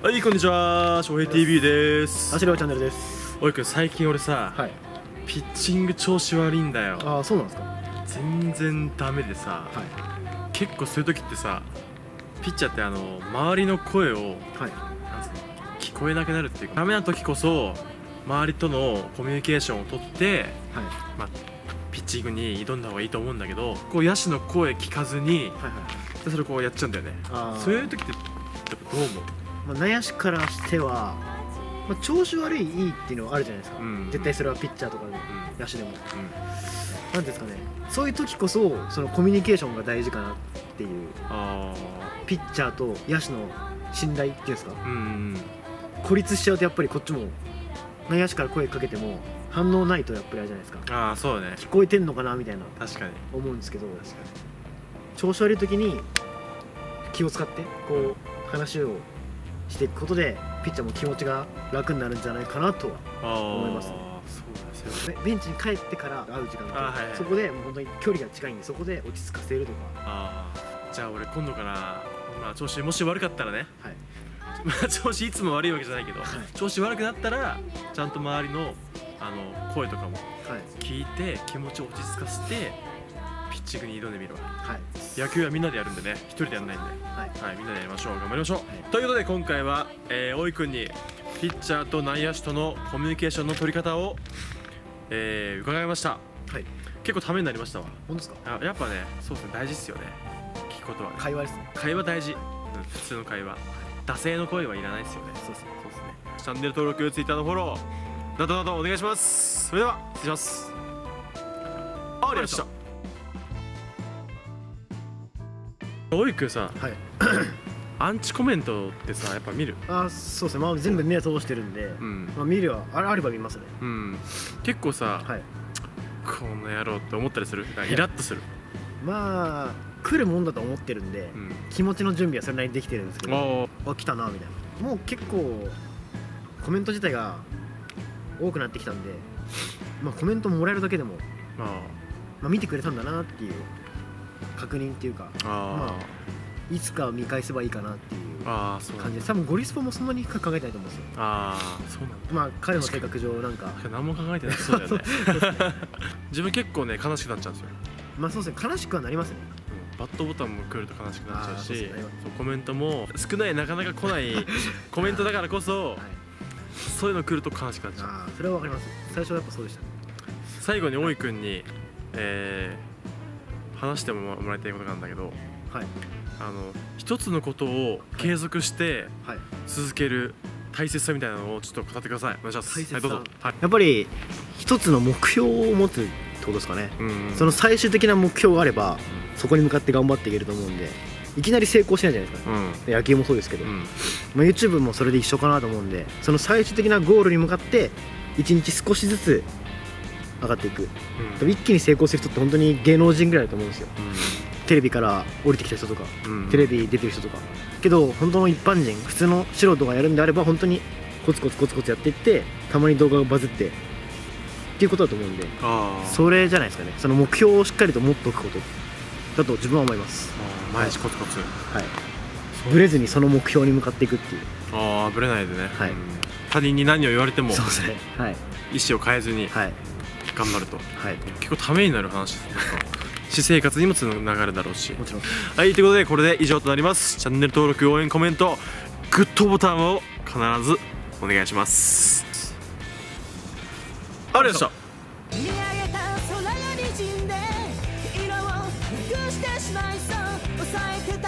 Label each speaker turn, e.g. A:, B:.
A: はい、こんにちは、翔平 TV です。
B: あしろチャンネルです。
A: おいくん、最近俺さ、はい、ピッチング調子悪いんだよ。
B: ああ、そうなんですか。
A: 全然ダメでさ、はい、結構そういう時ってさ、ピッチャーって周りの声を、はい、なん聞こえなくなるっていうか、ダメな時こそ周りとのコミュニケーションをとって、はい、まあピッチングに挑んだ方がいいと思うんだけど、こう野手の声聞かずに、それこうやっちゃうんだよね。そういう時ってどう思う？
B: 内野手からしては、調子悪いいいっていうのはあるじゃないですか、絶対それはピッチャーとかでも、野手でも、なんですかね、そういう時こそそのコミュニケーションが大事かなっていう、ピッチャーと野手の信頼っていうんですか、孤立しちゃうとやっぱりこっちも内野手から声かけても反応ないとやっぱりあれじゃないですか。
A: そうね、
B: 聞こえてんのかなみたいな、
A: 確かに
B: 思うんですけど、調子悪い時に気を使ってこう話をしていくことでピッチャーも気持ちが楽になるんじゃないかなとは思いますね。そうですよね。ベンチに帰ってから会う時間が、そこでもう本当に距離が近いんで、そこで落ち着かせるとか。
A: じゃあ俺今度から、調子もし悪かったらね、調子いつも悪いわけじゃないけど、調子悪くなったらちゃんと周りの声とかも聞いて気持ちを落ち着かせてピッチングに挑んでみるわ。野球はみんなでやるんでね、一人でやらないんで、みんなでやりましょう。頑張りましょう。ということで今回は大井くんにピッチャーと内野手とのコミュニケーションの取り方を伺いました。結構ためになりましたわ。本当ですか？やっぱね、そうですね、大事ですよね、聞くことは。会話ですね。会話大事。普通の会話、惰性の声はいらないですよね。そうですね。チャンネル登録、Twitter のフォローなどなどお願いします。それでは失礼します。ありがとうございました。大井くんさ、アンチコメントってさ、やっぱ見る？
B: そうですね、全部目を通してるんで、見るはあれば見ますね。
A: 結構さ、この野郎って思ったりする？イラッとする？
B: 来るもんだと思ってるんで、気持ちの準備はそれなりにできてるんですけど、来たなみたいな。もう結構コメント自体が多くなってきたんで、コメントもらえるだけでも見てくれたんだなっていう確認っていうか、いつか見返せばいいかなっていう感じで、多分ゴリスポもそんなに深く考えてないと思うんですよ。そうなんだ。彼の性格上なんか
A: 何も考えてないそうだよね。自分結構ね、悲しくなっちゃうんですよ。
B: そうですね、悲しくはなりますね。
A: バットボタンも来ると悲しくなっちゃうし、コメントも少ない、なかなか来ないコメントだからこそ、そういうの来ると悲しくなっちゃう。
B: それはわかります。最初はやっぱそうでしたね。
A: 最後に大井くんに話してもらいたいことなんだけど、一つのことを継続して続ける大切さみたいなのをちょっと語ってください。お願いします。どうぞ。
B: やっぱり一つの目標を持つってことですかね。その最終的な目標があればそこに向かって頑張っていけると思うんで、いきなり成功しないじゃないですか。野球もそうですけど、YouTube もそれで一緒かなと思うんで、その最終的なゴールに向かって一日少しずつ上がっていく。一気に成功する人って本当に芸能人ぐらいだと思うんですよ。テレビから降りてきた人とか、テレビ出てる人とか。けど本当の一般人、普通の素人がやるんであれば、本当にコツコツコツコツやっていって、たまに動画がバズってっていうことだと思うんで、それじゃないですかね。その目標をしっかりと持っておくことだと自分は思います。
A: 毎日コツコツ、
B: ブレずにその目標に向かっていくっていう。
A: ブレないでね。他人に何を言われても意思を変えずに頑張ると。結構ためになる話ですね。私生活にもつながるだろうし。もちろん。ということでこれで以上となります。チャンネル登録、応援、コメント、グッドボタンを必ずお願いします。ありがとうございました。見上げた空が滲んで色をなくしてしまいそう、抑えてた